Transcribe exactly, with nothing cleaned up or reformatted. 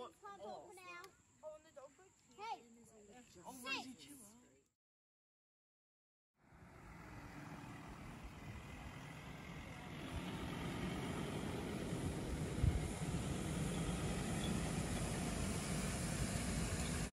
what? Can't Oh. open now. Oh, and the dog bite. Hey, Oh, where's he chilling?